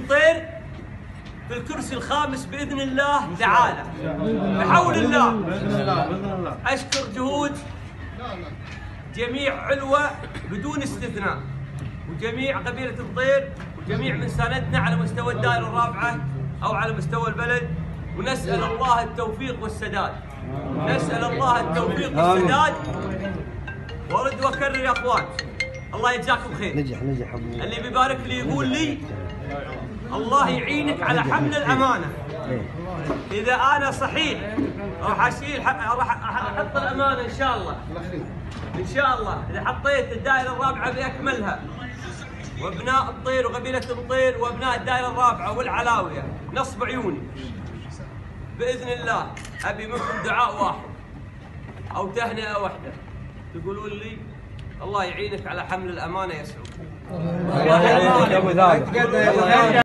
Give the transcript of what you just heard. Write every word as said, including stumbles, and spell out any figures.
مطير في الكرسي الخامس باذن الله تعالى بحول الله. اشكر جهود جميع علوة بدون استثناء، وجميع قبيلة مطير، وجميع من ساندنا على مستوى الدائرة الرابعة أو على مستوى البلد، ونسأل الله التوفيق والسداد. نسأل الله التوفيق والسداد. وارد واكرر يا اخوان، الله يجزاكم خير. نجح نجح اللي بيبارك لي يقول لي الله يعينك على حمل الأمانة. إذا أنا صحيح راح أشيل راح أحط الأمانة إن شاء الله. إن شاء الله إذا حطيت الدائرة الرابعة بأكملها، وابناء مطير وقبيلة مطير وابناء الدائرة الرابعة والعلاوية نصب عيوني بإذن الله. أبي منكم دعاء واحد أو تهنئة واحدة، تقولون لي الله يعينك على حمل الأمانة يا سعود.